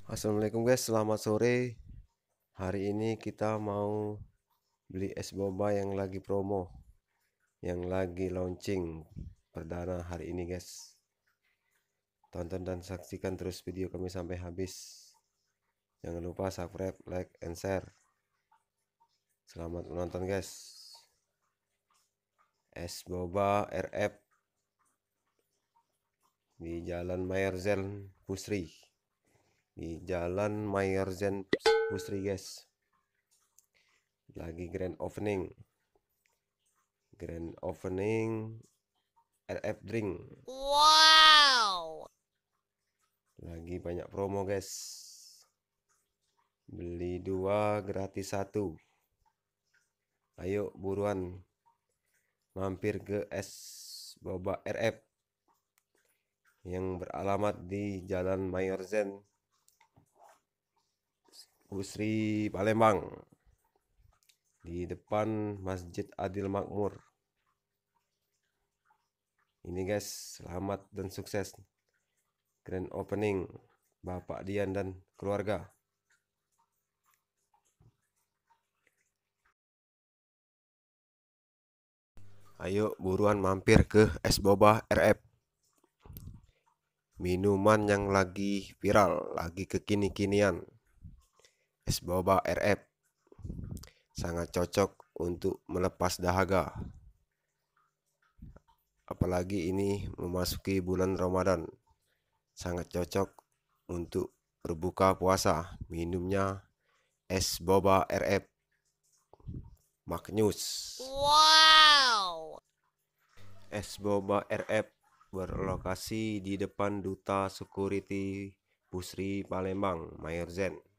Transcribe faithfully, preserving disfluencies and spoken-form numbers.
Assalamualaikum guys, selamat sore. Hari ini kita mau beli es boba yang lagi promo, yang lagi launching perdana hari ini guys. Tonton dan saksikan terus video kami sampai habis. Jangan lupa subscribe, like, and share. Selamat menonton guys. Es boba R F di Jalan Mayerzen Pusri. Di Jalan Mayerzen Pusri guys. Lagi grand opening. Grand opening R F drink. Wow. Lagi banyak promo guys. Beli dua gratis satu. Ayo buruan mampir ke es boba R F yang beralamat di Jalan Mayerzen Pusri Palembang, di depan Masjid Adil Makmur. Ini guys, selamat dan sukses grand opening Bapak Dian dan keluarga. Ayo buruan mampir ke es boba R F. Minuman yang lagi viral, lagi kekini-kinian. Es boba R F. Sangat cocok untuk melepas dahaga. Apalagi ini memasuki bulan Ramadan. Sangat cocok untuk berbuka puasa. Minumnya es boba R F. Magnus. Wow. Es boba R F berlokasi di depan Duta Security Pusri Palembang, Mayerzen.